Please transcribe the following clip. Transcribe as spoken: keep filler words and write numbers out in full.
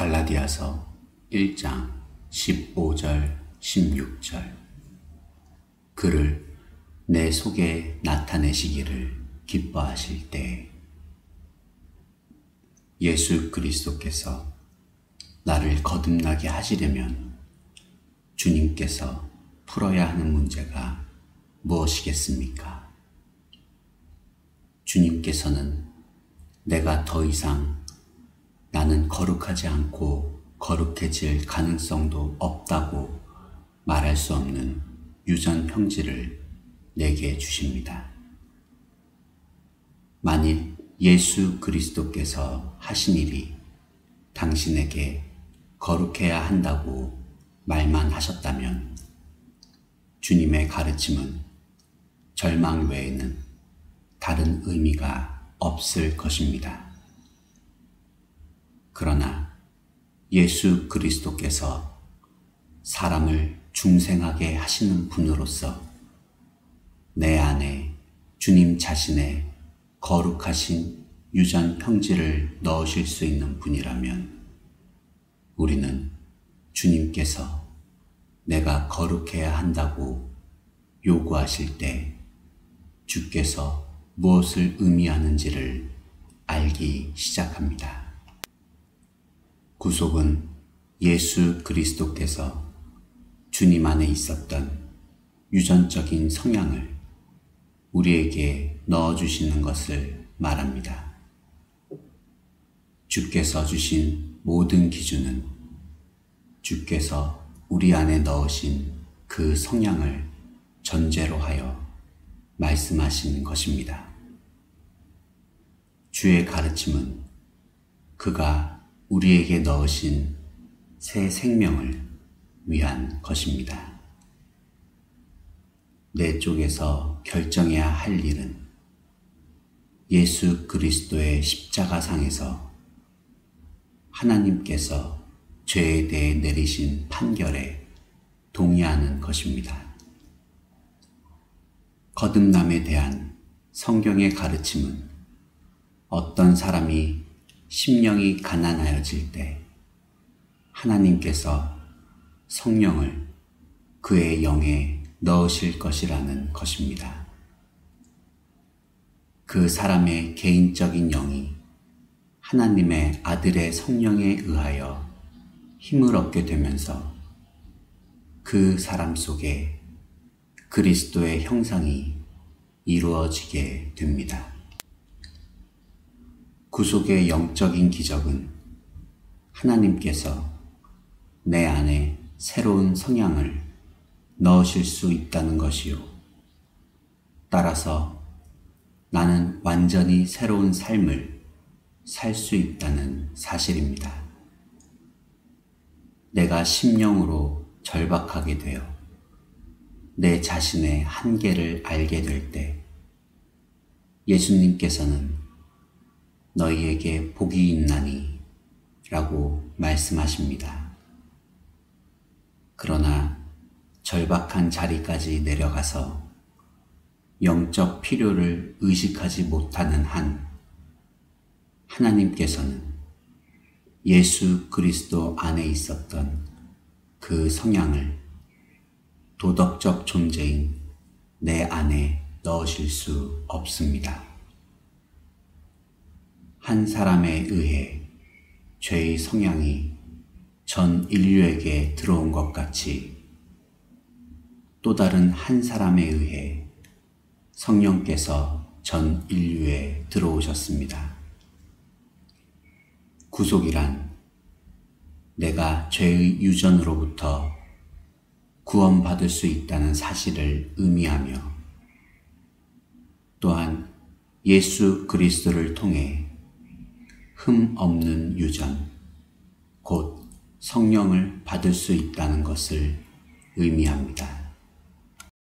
갈라디아서 일 장 십오 절 십육 절. 그를 내 속에 나타내시기를 기뻐하실 때 예수 그리스도께서 나를 거듭나게 하시려면 주님께서 풀어야 하는 문제가 무엇이겠습니까? 주님께서는 내가 더 이상 나는 거룩하지 않고 거룩해질 가능성도 없다고 말할 수 없는 유전 형질을 내게 주십니다. 만일 예수 그리스도께서 하신 일이 당신에게 거룩해야 한다고 말만 하셨다면 주님의 가르침은 절망 외에는 다른 의미가 없을 것입니다. 그러나 예수 그리스도께서 사람을 중생하게 하시는 분으로서 내 안에 주님 자신의 거룩하신 유전 형질을 넣으실 수 있는 분이라면 우리는 주님께서 내가 거룩해야 한다고 요구하실 때 주께서 무엇을 의미하는지를 알기 시작합니다. 구속은 예수 그리스도께서 주님 안에 있었던 유전적인 성향을 우리에게 넣어주시는 것을 말합니다. 주께서 주신 모든 기준은 주께서 우리 안에 넣으신 그 성향을 전제로 하여 말씀하신 것입니다. 주의 가르침은 그가 우리에게 넣으신 새 생명을 위한 것입니다. 내 쪽에서 결정해야 할 일은 예수 그리스도의 십자가상에서 하나님께서 죄에 대해 내리신 판결에 동의하는 것입니다. 거듭남에 대한 성경의 가르침은 어떤 사람이 심령이 가난하여질 때 하나님께서 성령을 그의 영에 넣으실 것이라는 것입니다. 그 사람의 개인적인 영이 하나님의 아들의 성령에 의하여 힘을 얻게 되면서 그 사람 속에 그리스도의 형상이 이루어지게 됩니다. 구속의 영적인 기적은 하나님께서 내 안에 새로운 성향을 넣으실 수 있다는 것이요. 따라서 나는 완전히 새로운 삶을 살 수 있다는 사실입니다. 내가 심령으로 절박하게 되어 내 자신의 한계를 알게 될 때 예수님께서는 너희에게 복이 있나니 라고 말씀하십니다. 그러나 절박한 자리까지 내려가서 영적 필요를 의식하지 못하는 한 하나님께서는 예수 그리스도 안에 있었던 그 성향을 도덕적 존재인 내 안에 넣으실 수 없습니다. 한 사람에 의해 죄의 성향이 전 인류에게 들어온 것 같이 또 다른 한 사람에 의해 성령께서 전 인류에 들어오셨습니다. 구속이란 내가 죄의 유전으로부터 구원받을 수 있다는 사실을 의미하며 또한 예수 그리스도를 통해 흠 없는 유전, 곧 성령을 받을 수 있다는 것을 의미합니다.